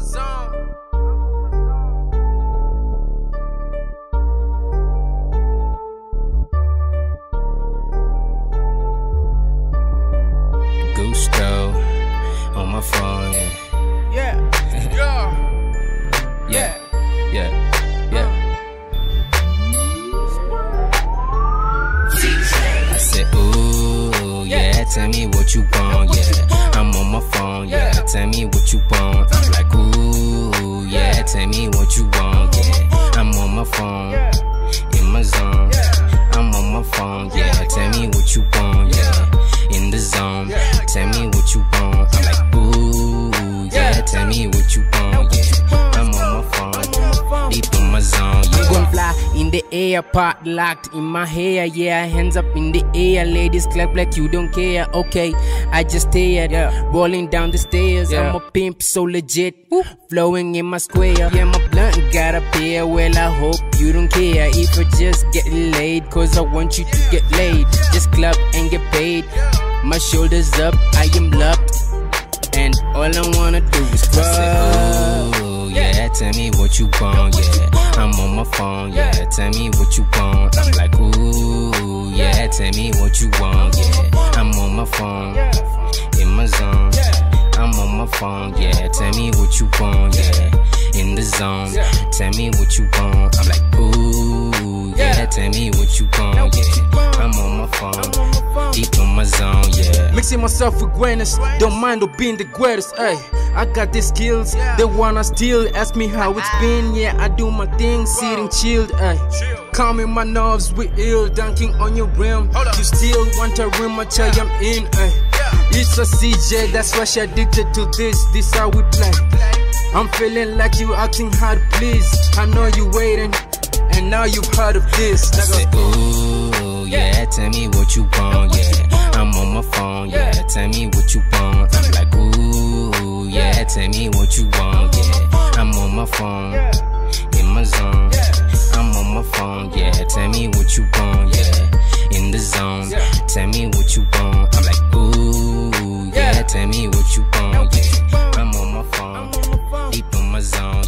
zone. Gusto on my phone, Yeah. yeah, yeah. I said, ooh, yeah, tell me what you want, yeah. I'm on my phone, yeah, tell me what you want. I'm like, ooh, yeah, tell me what you want, yeah. I'm on my phone, in my zone. I'm on my phone, yeah, tell me what you want, yeah. In the zone, tell me what you want. I'm like, ooh, yeah, tell me what you want, yeah. I'm on my phone, deep in my zone, yeah. I'm gon' fly in the air, part locked in my hair, yeah. Hands up in the air, ladies clap like you don't care. Okay, I just stared, rolling down the stairs. I'm a pimp, so legit, flowing in my square. Yeah, my blunt got a pair. Well, I hope you don't care if I just get laid, cause I want you to get laid. Just club and get paid. My shoulders up, I am locked, and all I wanna do is I fuck. said, ooh, yeah, tell me what you want, yeah. I'm on my phone, yeah, tell me what you want. I'm like, ooh, yeah, tell me what you want, yeah. I'm on my phone, in my zone. I'm on my phone, yeah, tell me what you want, yeah. In the zone, tell me what you want. I'm like, ooh, yeah, tell me what you want, yeah. I'm on my phone, deep in my zone, yeah. Mixing myself with greatness, don't mind or being the greatest, ayy. I got the skills, they wanna steal. Ask me how it's been, yeah, I do my thing, sitting chilled, ayy. Calming my nerves with ill, dunking on your rim. You still want a rim, I tell you I'm in, ayy. It's a CJ, that's why she addicted to this how we play. I'm feeling like you acting hard, please. I know you waiting, and now you've heard of this. I said, ooh, yeah, tell me what you want, yeah. I'm on my phone, yeah, tell me what you want. I'm like, ooh, yeah, tell me what you want, yeah. I'm on my phone, in my zone. I'm on my phone, yeah, tell me what you want, yeah. In the zone, tell me what you want. I'm like, ooh, yeah, tell me what you want, yeah. I'm on my phone, deep in my zone.